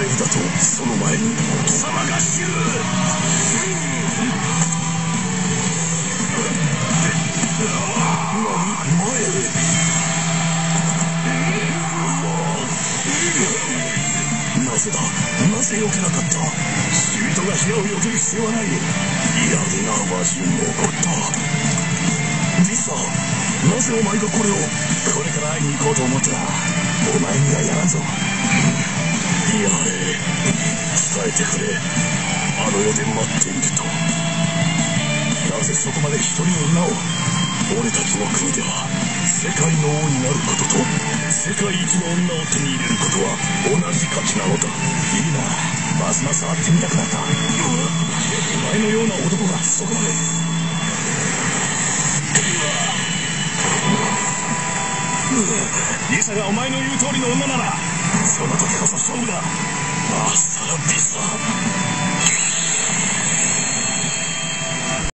帰りだとその前に貴様が死ぬ。前へ。なぜだ、なぜ避けなかった。シュートが部屋を避ける必要はない。嫌でなわしも怒った。リサ、なぜお前がこれを。これから会いに行こうと思ったらお前にはやらんぞ。やれ、伝えてくれ。あの世で待っていると。なぜそこまで一人の女を。俺たちの国では世界の王になることと世界一の女を手に入れることは同じ価値なのだ。いいな、ますます会ってみたくなった。お前のような男がそこまで。リサがお前の言う通りの女ならその時こそ勝負だ。ああ、サラ・リサ。